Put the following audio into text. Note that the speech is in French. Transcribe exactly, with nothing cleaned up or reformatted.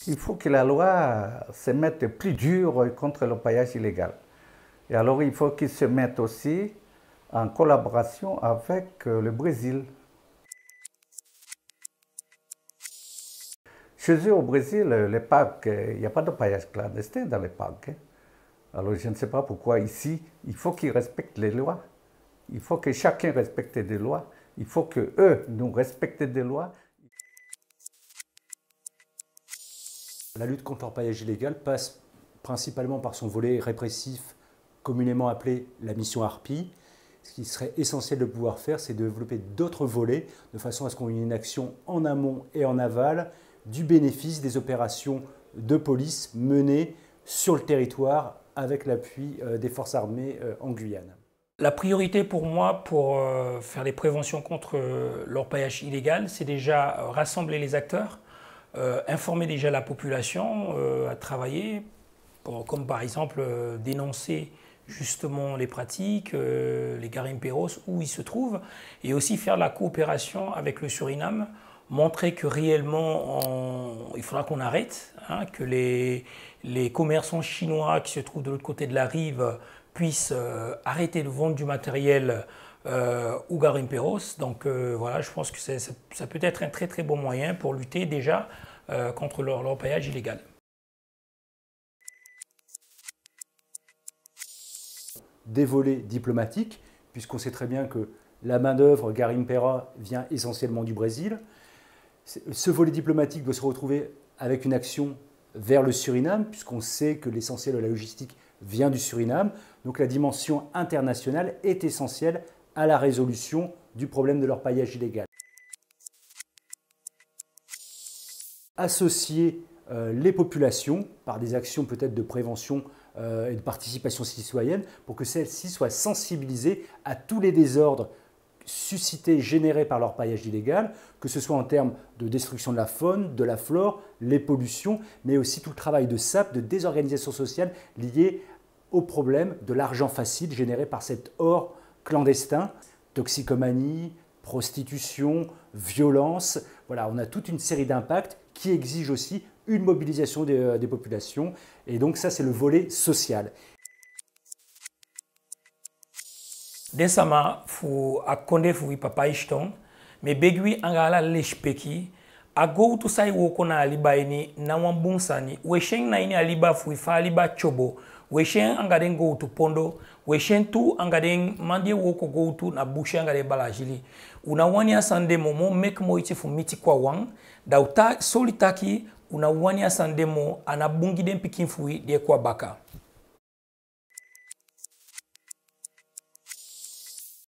Il faut que la loi se mette plus dure contre le paillage illégal. Et alors il faut qu'ils se mettent aussi en collaboration avec le Brésil. Chez eux au Brésil, les parcs, il n'y a pas de paillage clandestin dans les parcs. Alors je ne sais pas pourquoi ici, il faut qu'ils respectent les lois. Il faut que chacun respecte des lois. Il faut que eux nous respectent des lois. La lutte contre l'orpaillage illégal passe principalement par son volet répressif, communément appelé la mission Harpie. Ce qui serait essentiel de pouvoir faire, c'est de développer d'autres volets, de façon à ce qu'on ait une action en amont et en aval du bénéfice des opérations de police menées sur le territoire avec l'appui des forces armées en Guyane. La priorité pour moi, pour faire les préventions contre l'orpaillage illégal, c'est déjà rassembler les acteurs, euh, informer déjà la population euh, à travailler, pour, comme par exemple euh, dénoncer justement les pratiques, euh, les garimperos, où ils se trouvent, et aussi faire la coopération avec le Suriname, montrer que réellement, on, il faudra qu'on arrête, hein, que les, les commerçants chinois qui se trouvent de l'autre côté de la rive puissent euh, arrêter de vendre du matériel euh, aux garimperos. Donc euh, voilà, je pense que ça, ça peut être un très très bon moyen pour lutter déjà euh, contre l'orpaillage illégal. Des volets diplomatiques, puisqu'on sait très bien que la main-d'œuvre garimpera vient essentiellement du Brésil. Ce volet diplomatique doit se retrouver avec une action vers le Suriname, puisqu'on sait que l'essentiel de la logistique vient du Suriname. Donc la dimension internationale est essentielle à la résolution du problème de l'orpaillage illégal. Associer euh, les populations par des actions peut-être de prévention euh, et de participation citoyenne pour que celles-ci soient sensibilisées à tous les désordres suscités, générés par l'orpaillage illégal, que ce soit en termes de destruction de la faune, de la flore, les pollutions, mais aussi tout le travail de sape, de désorganisation sociale lié au problème de l'argent facile généré par cet or clandestin, toxicomanie, prostitution, violence. Voilà, on a toute une série d'impacts qui exigent aussi une mobilisation des, des populations. Et donc ça, c'est le volet social. Densama fu akonde fu papa ishton me begui angala leshpeki ago to sai wo kona aliba ini na wambunsani wesheng na ini aliba fu ifa aliba chobo wesheng angaden go to pondo wesheng tu angaden mandie wo ko go to na bushe angade balajili una wani asande momo mek mo ite fu miti kwa wang dauta solitaki una wani asande mo anabungi den pikin fu de kwa baka